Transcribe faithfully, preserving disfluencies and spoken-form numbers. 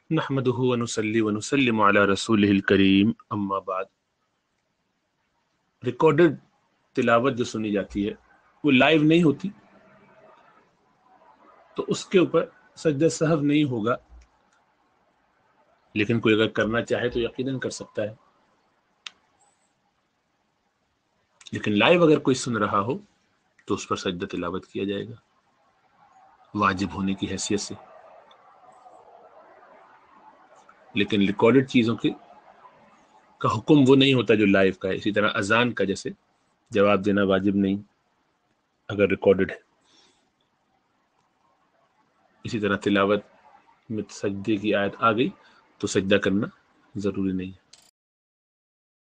नहमदुहु व नुसल्ली व नुसल्लिमु अला रसूलिहिल करीम, अम्मा बाद। रिकॉर्डेड तिलावत जो सुनी जाती है वो लाइव नहीं होती, तो उसके ऊपर सजदा सहव नहीं होगा, लेकिन कोई अगर करना चाहे तो यकीनन कर सकता है। लेकिन लाइव अगर कोई सुन रहा हो तो उस पर सजदा तिलावत किया जाएगा वाजिब होने की हैसियत से। लेकिन रिकॉर्डेड चीज़ों के का हुक्म वो नहीं होता जो लाइव का है। इसी तरह अजान का जैसे जवाब देना वाजिब नहीं अगर रिकॉर्डेड है, इसी तरह तिलावत में सजदे की आयत आ गई तो सजदा करना ज़रूरी नहीं है।